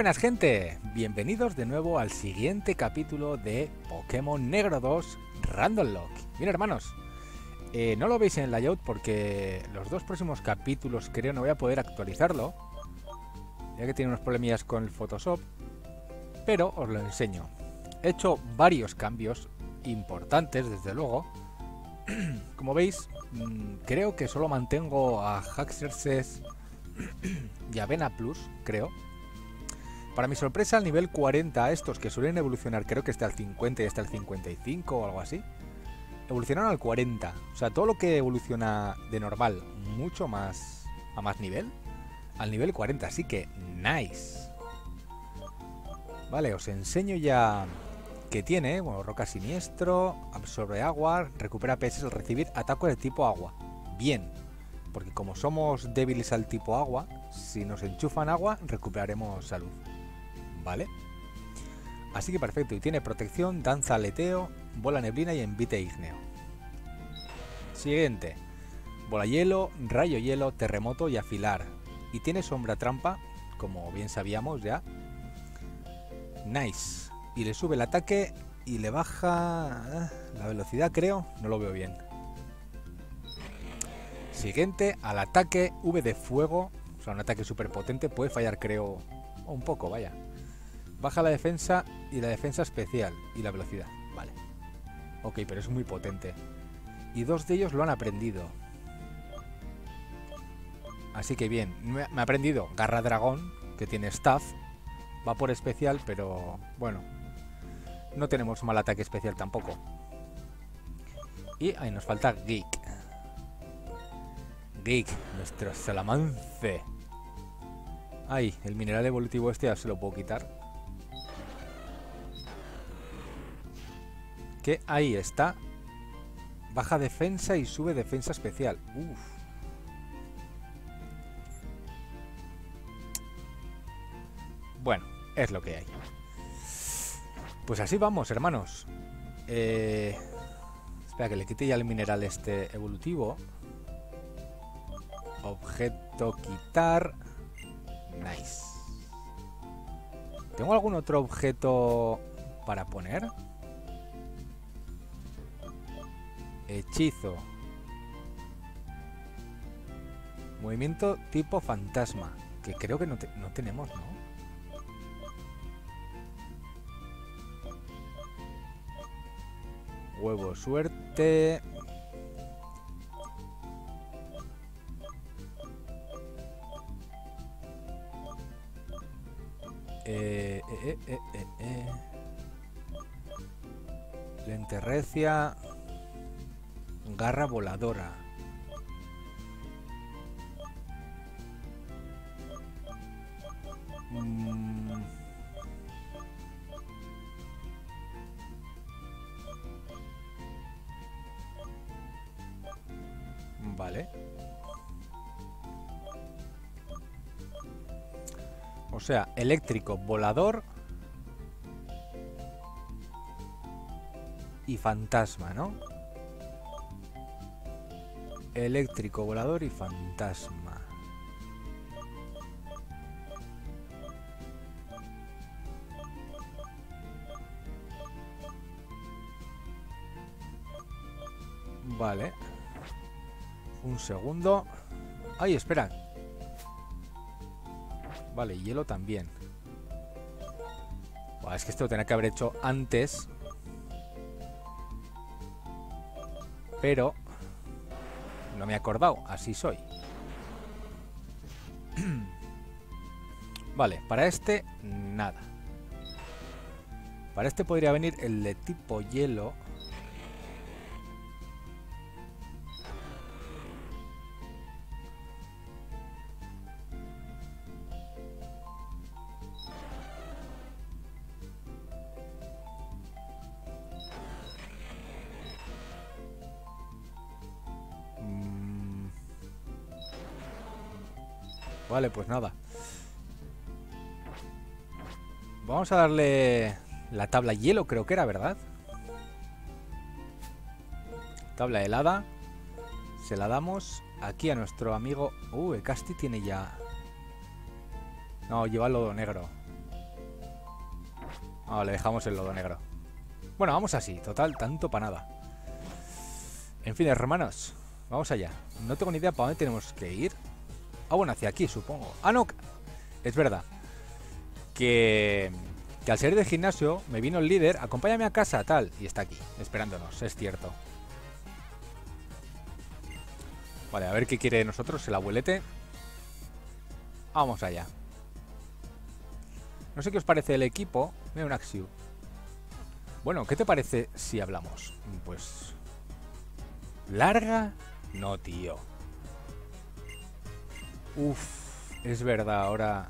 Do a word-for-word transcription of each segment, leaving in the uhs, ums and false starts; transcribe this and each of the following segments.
buenas, gente, bienvenidos de nuevo al siguiente capítulo de Pokémon Negro dos Random Lock. Bien, hermanos, eh, no lo veis en el layout porque los dos próximos capítulos creo no voy a poder actualizarlo, ya que tiene unos problemillas con el Photoshop, pero os lo enseño. He hecho varios cambios importantes, desde luego. Como veis, mmm, creo que solo mantengo a Haxorus y a Vena Plus, creo. Para mi sorpresa, al nivel cuarenta, estos que suelen evolucionar, creo que está al cincuenta y está al cincuenta y cinco o algo así, evolucionaron al cuarenta. O sea, todo lo que evoluciona de normal mucho más a más nivel, al nivel cuarenta. Así que, nice. Vale, os enseño ya que tiene. Bueno, roca siniestro, absorbe agua, recupera P S al recibir ataques de tipo agua. Bien, porque como somos débiles al tipo agua, si nos enchufan agua, recuperaremos salud. Vale, así que perfecto. Y tiene protección, danza, aleteo, bola neblina y envite ígneo. Siguiente, bola hielo, rayo hielo, terremoto y afilar. Y tiene sombra trampa, como bien sabíamos ya. Nice. Y le sube el ataque y le baja la velocidad, creo. No lo veo bien. Siguiente, al ataque, V de fuego. O sea, un ataque súper potente. Puede fallar, creo, un poco, vaya. Baja la defensa y la defensa especial y la velocidad. Vale. Ok, pero es muy potente. Y dos de ellos lo han aprendido. Así que bien. Me ha aprendido Garra Dragón, que tiene Staff. Va por especial, pero bueno. No tenemos mal ataque especial tampoco. Y ahí nos falta Geek. Geek, nuestro salamance. Ay, el mineral evolutivo este ya se lo puedo quitar. Que ahí está. Baja defensa y sube defensa especial. Uf. Bueno, es lo que hay. Pues así vamos, hermanos. Eh... Espera, que le quite ya el mineral este evolutivo. Objeto quitar. Nice. ¿Tengo algún otro objeto para poner? Hechizo. Movimiento tipo fantasma. Que creo que no, te no tenemos, ¿no? Huevo suerte. Eh, eh, eh, eh, eh. Lenterrecia. Garra voladora. Mm. Vale. O sea, eléctrico, volador y fantasma, ¿no? Eléctrico, volador y fantasma. Vale. Un segundo. Ay, espera. Vale, hielo también. Buah, es que esto lo tenía que haber hecho antes. Pero no me he acordado, así soy. Vale, para este, nada. Para este podría venir el de tipo hielo. Vale, pues nada. Vamos a darle la tabla hielo, creo que era, ¿verdad? Tabla helada. Se la damos aquí a nuestro amigo... Uh, el Casti tiene ya... No, lleva el lodo negro. Ah, le dejamos el lodo negro. Bueno, vamos así. Total, tanto para nada. En fin, hermanos. Vamos allá. No tengo ni idea para dónde tenemos que ir. Ah, bueno, hacia aquí, supongo. Ah, no. Es verdad. Que... Que al salir del gimnasio me vino el líder. Acompáñame a casa, tal. Y está aquí, esperándonos. Es cierto. Vale, a ver qué quiere de nosotros el abuelete. Vamos allá. No sé qué os parece el equipo. Mira, un Axiu. Bueno, ¿qué te parece si hablamos? Pues... ¿Larga? No, tío. Uf, es verdad, ahora...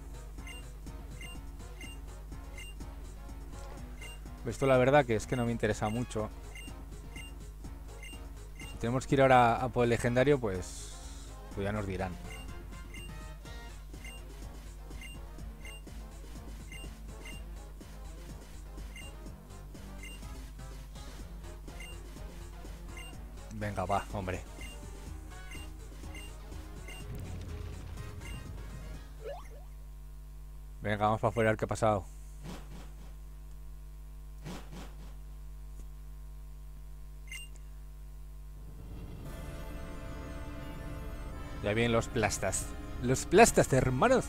Esto la verdad que es que no me interesa mucho. Si tenemos que ir ahora a por el legendario, pues... Pues ya nos dirán. Venga, va, hombre. Venga, vamos para afuera a ver qué ha pasado. Ya vienen los plastas. Los plastas, hermanos.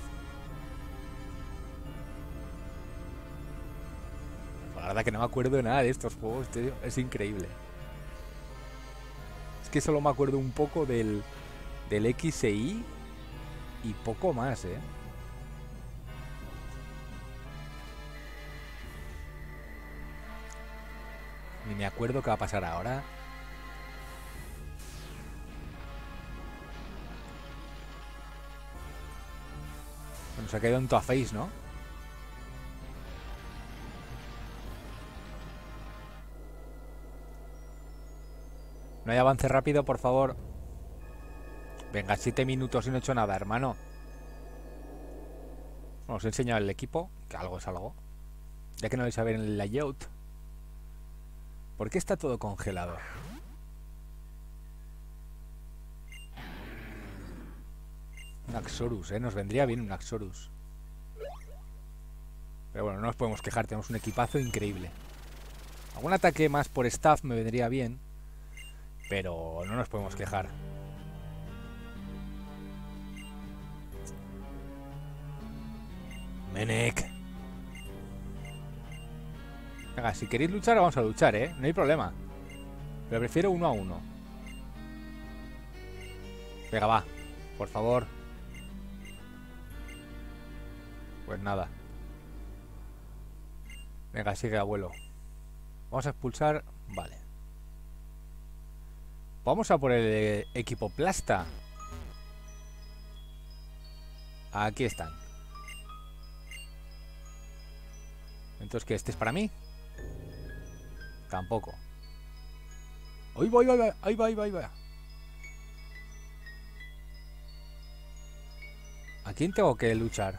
La verdad que no me acuerdo de nada de estos juegos, tío. Es increíble. Es que solo me acuerdo un poco del, del X E Y y poco más, ¿eh? Ni me acuerdo qué va a pasar ahora. Bueno, se ha caído en tu face, ¿no? No hay avance rápido, por favor. Venga, siete minutos y no he hecho nada, hermano. Bueno, os he enseñado el equipo, que algo es algo. Ya que no vais a ver en el layout. ¿Por qué está todo congelado? Un Axorus, ¿eh? Nos vendría bien un Axorus. Pero bueno, no nos podemos quejar, tenemos un equipazo increíble. Algún ataque más por staff me vendría bien. Pero no nos podemos quejar. Menek. Venga, si queréis luchar, vamos a luchar, ¿eh? No hay problema. Pero prefiero uno a uno. Venga, va. Por favor. Pues nada. Venga, sigue, abuelo. Vamos a expulsar... Vale. Vamos a por el equipo plasta. Aquí están. Entonces, ¿qué? ¿Este es para mí? Tampoco. Ahí va, ahí va, ahí va, ahí va, ahí va. ¿A quién tengo que luchar?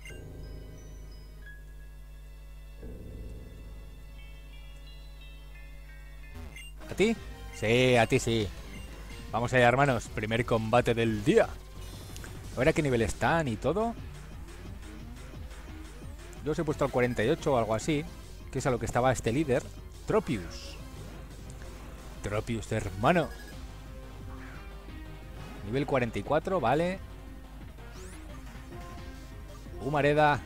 ¿A ti? Sí, a ti sí. Vamos allá, hermanos. Primer combate del día. A ver a qué nivel están y todo. Yo os he puesto al cuarenta y ocho o algo así, que es a lo que estaba este líder. Tropius. Tropius, hermano. Nivel cuarenta y cuatro, vale. Humareda.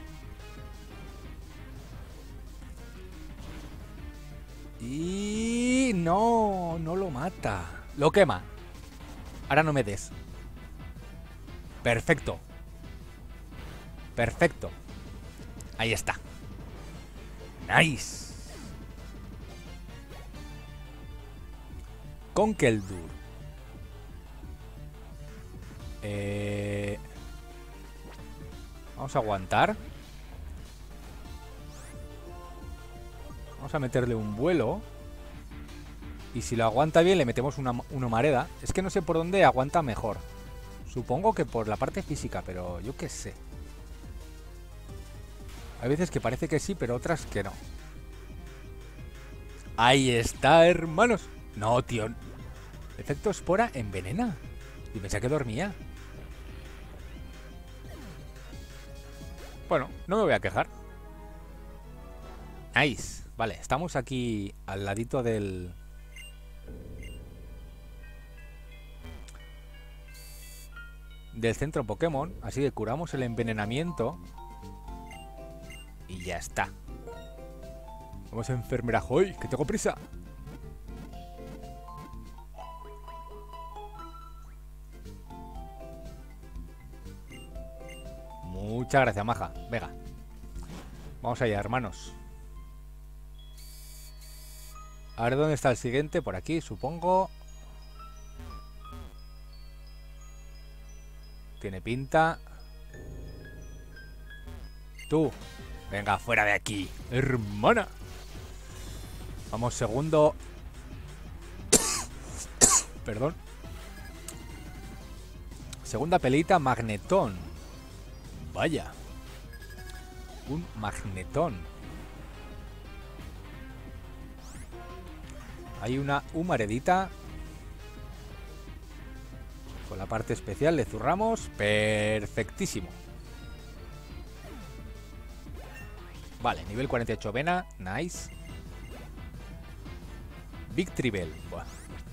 Y... no, no lo mata. Lo quema. Ahora no me des. Perfecto. Perfecto. Ahí está. Nice. Conkeldurr. Eh... Vamos a aguantar. Vamos a meterle un vuelo. Y si lo aguanta bien le metemos una, una humareda. Es que no sé por dónde aguanta mejor. Supongo que por la parte física, pero yo qué sé. Hay veces que parece que sí, pero otras que no. Ahí está, hermanos. No, tío. Efecto espora envenena. Y pensé que dormía. Bueno, no me voy a quejar. Nice. Vale, estamos aquí al ladito del... del centro Pokémon, así que curamos el envenenamiento y ya está. Vamos a enfermera Joy, que tengo prisa. Muchas gracias, maja. Venga, vamos allá, hermanos. A ver dónde está el siguiente, por aquí, supongo. Tiene pinta. Tú, venga, fuera de aquí, hermana. Vamos, segundo. Perdón. Segunda pelita, Magnetón. Vaya. Un Magnetón. Hay una humaredita. Con la parte especial le zurramos. Perfectísimo. Vale, nivel cuarenta y ocho Vena. Nice. Victreebel. Buah.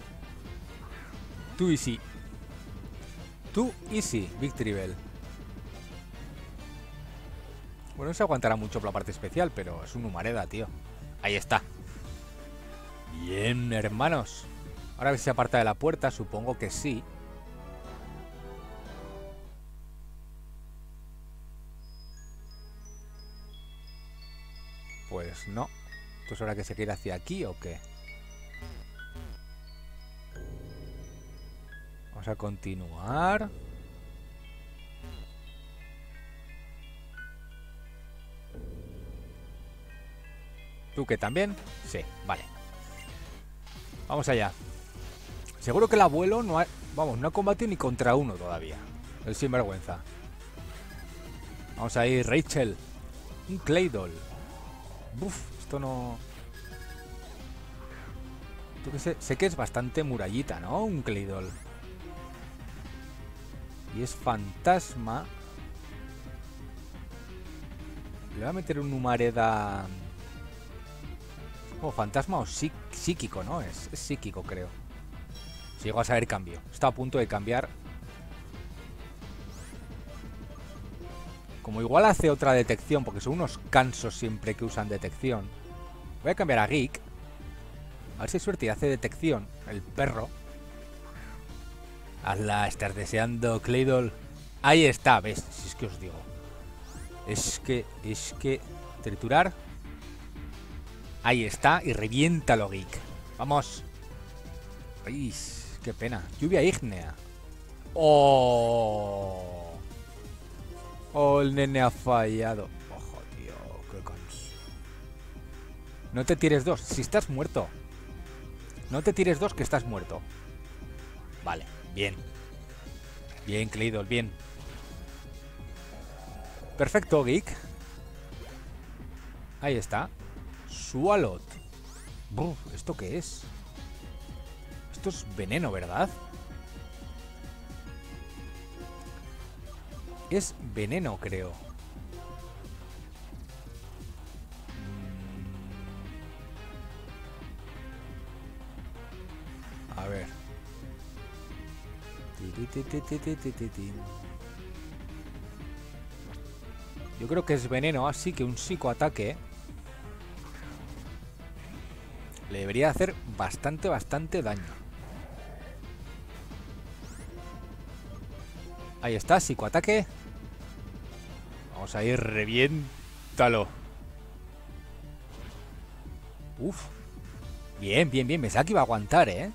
Too easy. Too easy, Victreebel. Bueno, no se aguantará mucho por la parte especial, pero es un humareda, tío. Ahí está. Bien, hermanos. Ahora a ver si se aparta de la puerta. Supongo que sí. Pues no. ¿Esto es hora que se quiere hacia aquí o qué? Vamos a continuar. ¿Tú qué también? Sí, vale. Vamos allá. Seguro que el abuelo no ha... Vamos, no ha combatido ni contra uno todavía. El sinvergüenza. Vamos a ir, Rachel. Un Claydol. Buf, esto no... Tú que sé, sé que es bastante murallita, ¿no? Un Claydol. Y es fantasma. Le voy a meter un humareda... Oh, fantasma o psí psíquico, ¿no? Es, es psíquico, creo. Si llego a saber cambio. Está a punto de cambiar. Como igual hace otra detección, porque son unos cansos siempre que usan detección. Voy a cambiar a Geek. A ver si hay suerte y hace detección. El perro. Hazla, estás deseando, Claydol. Ahí está, ves, si es que os digo. Es que, es que... Triturar. Ahí está, y reviéntalo, Geek. Vamos. Ay, qué pena. Lluvia ígnea. Oh. Oh, el nene ha fallado. Ojo, tío, qué cons. No te tires dos, si estás muerto. No te tires dos, que estás muerto. Vale, bien. Bien, Claydol, bien. Perfecto, Geek. Ahí está. Swalot. Buf, ¿esto qué es? Esto es veneno, ¿verdad? Es veneno, creo. Mm. A ver. Yo creo que es veneno, así que un psicoataque le debería hacer bastante, bastante daño. Ahí está, psicoataque. Vamos a ir, reviéntalo. Uf. Bien, bien, bien. Pensaba que iba a aguantar, ¿eh?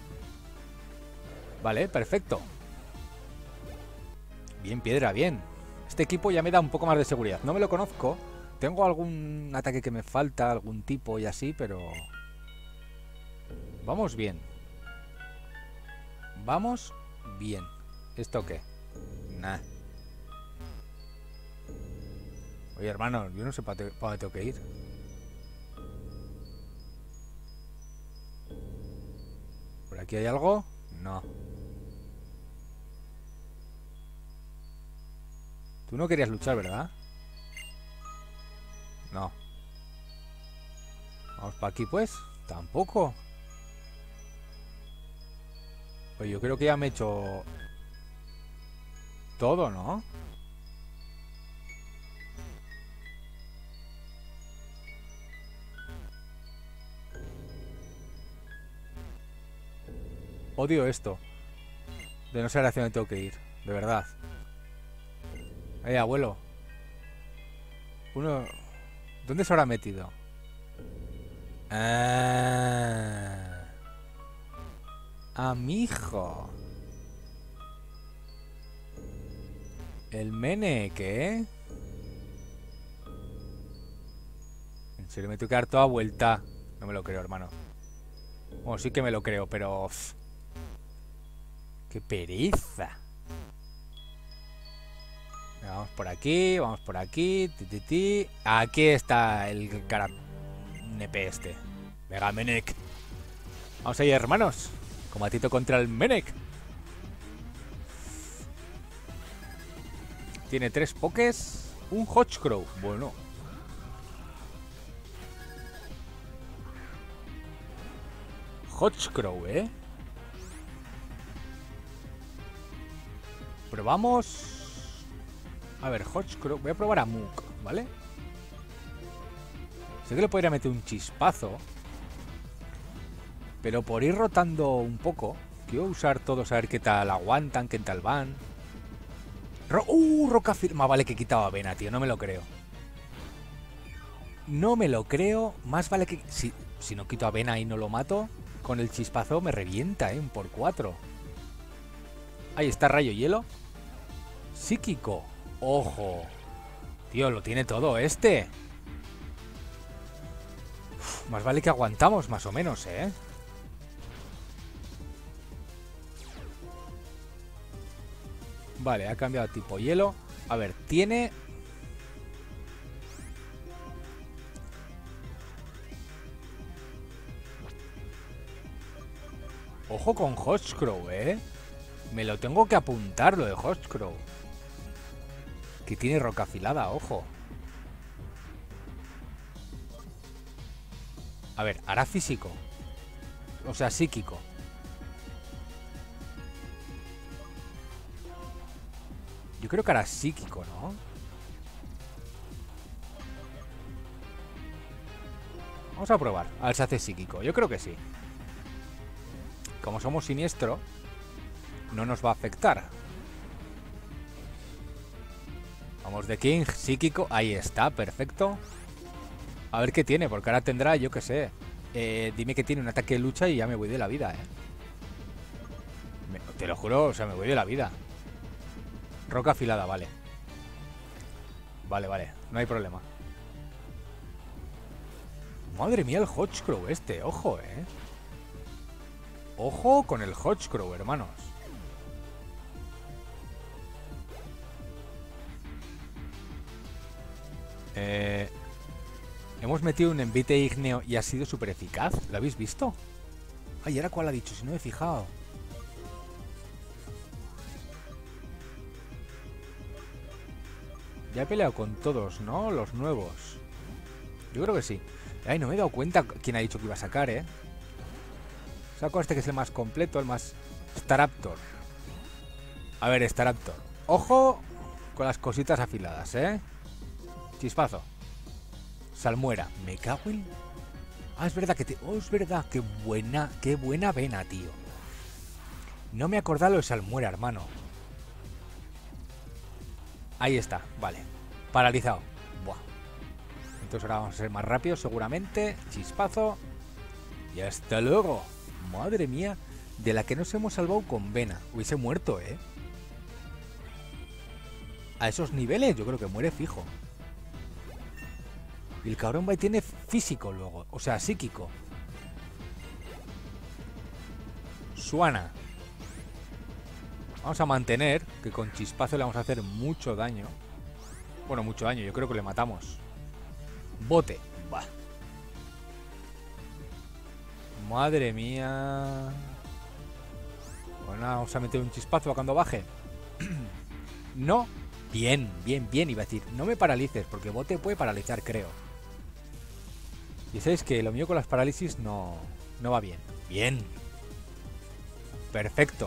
Vale, perfecto. Bien, piedra, bien. Este equipo ya me da un poco más de seguridad. No me lo conozco. Tengo algún ataque que me falta, algún tipo y así, pero... Vamos bien. Vamos bien. ¿Esto qué? Nah. Oye, hermano, yo no sé para dónde tengo que ir. ¿Por aquí hay algo? No. Tú no querías luchar, ¿verdad? No. Vamos para aquí, pues. Tampoco. Pues yo creo que ya me he hecho todo, ¿no? Odio esto. De no saber hacia dónde tengo que ir. De verdad. Eh, abuelo. Uno... ¿Dónde se habrá metido? Ah... Amijo. El Mene, ¿qué? En serio, me tengo que dar toda vuelta. No me lo creo, hermano. Bueno, sí que me lo creo, pero... Pff, ¡qué pereza! Vamos por aquí, vamos por aquí. Ti, ti, ti. Aquí está el cara... Nepe este. Mega Menek. Vamos ahí, hermanos. Combatito contra el Menek. Tiene tres pokés. Un Hotchcrow. Bueno. Hotchcrow, ¿eh? Probamos... A ver, Hotchcrow. Voy a probar a Mook, ¿vale? Sé que le podría meter un chispazo. Pero por ir rotando un poco, quiero usar todos a ver qué tal aguantan, qué tal van. Ro ¡Uh! Roca firma. Vale que quitaba Vena, tío. No me lo creo. No me lo creo. Más vale que... Si, si no quito a Vena y no lo mato, con el chispazo me revienta, ¿eh? Un por cuatro. Ahí está Rayo Hielo. Psíquico. Ojo. Tío, lo tiene todo este. Uf, más vale que aguantamos, más o menos, ¿eh? Vale, ha cambiado a tipo hielo. A ver, tiene... Ojo con Hotchcrow, ¿eh? Me lo tengo que apuntar, lo de Hotchcrow. Que tiene roca afilada, ojo. A ver, hará físico. O sea, psíquico. Yo creo que hará psíquico, ¿no? Vamos a probar. A ver si hace psíquico. Yo creo que sí. Como somos siniestro, no nos va a afectar. Vamos de King, psíquico. Ahí está, perfecto. A ver qué tiene, porque ahora tendrá, yo qué sé. Eh, dime que tiene un ataque de lucha y ya me voy de la vida, ¿eh? Me, te lo juro, o sea, me voy de la vida. Roca afilada, vale. Vale, vale, no hay problema. Madre mía, el Hotchcrow este, ojo, ¿eh? Ojo con el Hotchcrow, hermanos. Eh, hemos metido un envite ígneo y ha sido súper eficaz. ¿Lo habéis visto? Ay, ¿ahora cuál ha dicho? Si no me he fijado. Ya he peleado con todos, ¿no? Los nuevos. Yo creo que sí. Ay, no me he dado cuenta quién ha dicho que iba a sacar, ¿eh? Saco este que es el más completo, el más... Staraptor. A ver, Staraptor. Ojo con las cositas afiladas, ¿eh? Chispazo. Salmuera. Me cago en... Ah, es verdad que te... Oh, es verdad. Qué buena... Qué buena vena, tío. No me acordaba lo de Salmuera, hermano. Ahí está. Vale. Paralizado. Buah. Entonces ahora vamos a ser más rápidos, seguramente. Chispazo. Y hasta luego. Madre mía. De la que nos hemos salvado con vena. Hubiese muerto, ¿eh? A esos niveles yo creo que muere fijo. Y el cabrón va y tiene físico luego. O sea, psíquico. Suana. Vamos a mantener que con chispazo le vamos a hacer mucho daño. Bueno, mucho daño. Yo creo que le matamos. Bote. Bah. Madre mía. Bueno, vamos a meter un chispazo cuando baje. No. Bien, bien, bien. Iba a decir, no me paralices, porque bote puede paralizar, creo. Y sabéis que lo mío con las parálisis no, no va bien. Bien. Perfecto.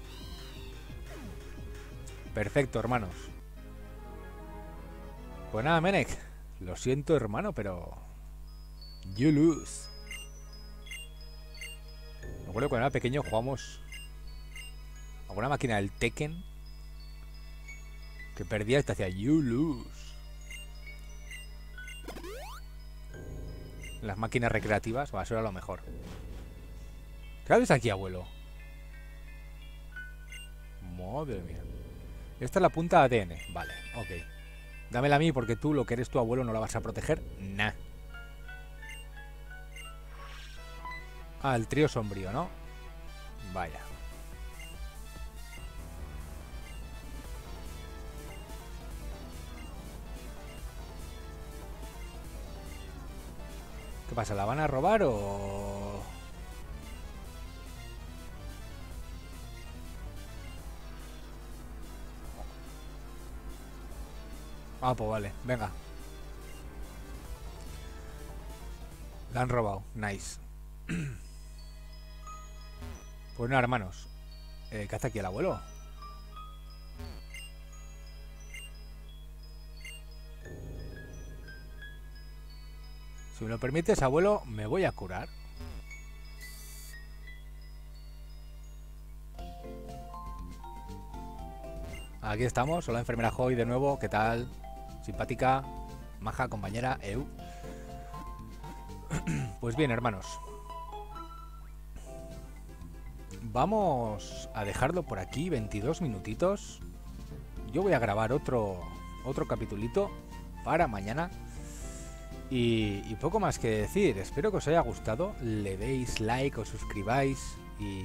Perfecto, hermanos. Pues nada, Menek. Lo siento, hermano, pero... You lose. Me acuerdo cuando era pequeño jugamos alguna máquina del Tekken que perdía y te hacía you lose. Las máquinas recreativas, va, eso era lo mejor. ¿Qué haces aquí, abuelo? Madre mía. Esta es la punta A D N. Vale, ok. Dámela a mí porque tú, lo que eres tu abuelo, no la vas a proteger. Nah. Ah, el trío sombrío, ¿no? Vaya. ¿Qué pasa? ¿La van a robar o...? Ah, pues vale, venga. La han robado, nice. Pues nada, hermanos. Eh, ¿Qué hace aquí el abuelo? Si me lo permites, abuelo, me voy a curar. Aquí estamos, hola enfermera Joy de nuevo, ¿qué tal? Simpática, maja, compañera, eu. Pues bien, hermanos. Vamos a dejarlo por aquí, veintidós minutitos. Yo voy a grabar otro, otro capitulito para mañana. Y, y poco más que decir, espero que os haya gustado, le deis like, os suscribáis y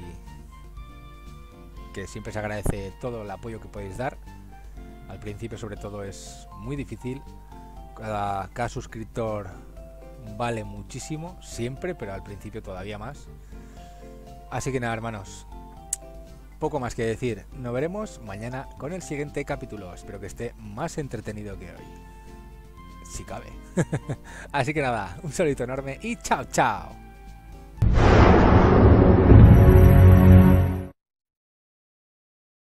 que siempre se agradece todo el apoyo que podéis dar. Al principio sobre todo es muy difícil, cada, cada suscriptor vale muchísimo, siempre, pero al principio todavía más. Así que nada, hermanos, poco más que decir, nos veremos mañana con el siguiente capítulo, espero que esté más entretenido que hoy. Si cabe. Así que nada, un saludito enorme y chao, chao.